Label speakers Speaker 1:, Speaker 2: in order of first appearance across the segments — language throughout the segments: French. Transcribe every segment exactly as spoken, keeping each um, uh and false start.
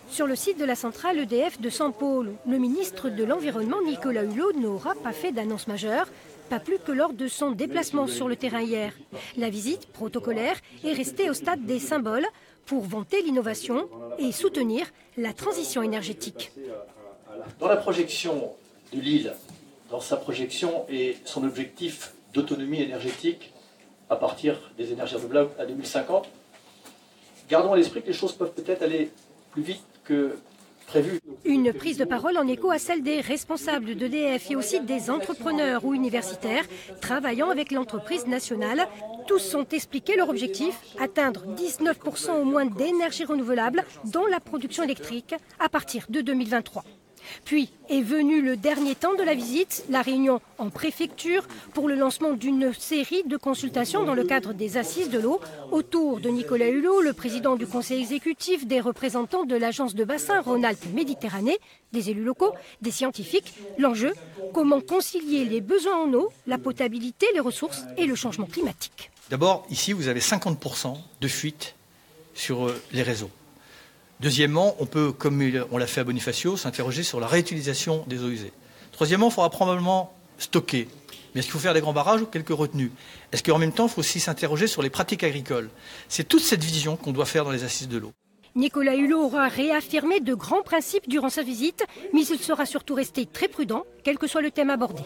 Speaker 1: Sur le site de la centrale E D F de San Paulo, le ministre de l'Environnement, Nicolas Hulot, n'aura pas fait d'annonce majeure, pas plus que lors de son déplacement sur le terrain hier. La visite protocolaire est restée au stade des symboles pour vanter l'innovation et soutenir la transition énergétique.
Speaker 2: Dans la projection de l'île, dans sa projection et son objectif d'autonomie énergétique à partir des énergies renouvelables à deux mille cinquante, gardons à l'esprit que les choses peuvent peut-être aller plus vite que prévu.
Speaker 1: Une prise de parole en écho à celle des responsables d'E D F et aussi des entrepreneurs ou universitaires travaillant avec l'entreprise nationale. Tous ont expliqué leur objectif, atteindre dix-neuf pour cent au moins d'énergie renouvelable dans la production électrique à partir de deux mille vingt-trois. Puis est venu le dernier temps de la visite, la réunion en préfecture pour le lancement d'une série de consultations dans le cadre des Assises de l'eau autour de Nicolas Hulot, le président du conseil exécutif, des représentants de l'agence de bassin Rhône-Alpes-Méditerranée, des élus locaux, des scientifiques. L'enjeu, comment concilier les besoins en eau, la potabilité, les ressources et le changement climatique.
Speaker 3: D'abord, ici, vous avez cinquante pour cent de fuite sur les réseaux. Deuxièmement, on peut, comme on l'a fait à Bonifacio, s'interroger sur la réutilisation des eaux usées. Troisièmement, il faudra probablement stocker. Mais est-ce qu'il faut faire des grands barrages ou quelques retenues? Est-ce qu'en même temps, il faut aussi s'interroger sur les pratiques agricoles? C'est toute cette vision qu'on doit faire dans les assises de l'eau.
Speaker 1: Nicolas Hulot aura réaffirmé de grands principes durant sa visite, mais il sera surtout resté très prudent, quel que soit le thème abordé.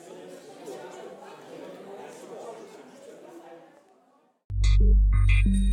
Speaker 4: Thank you.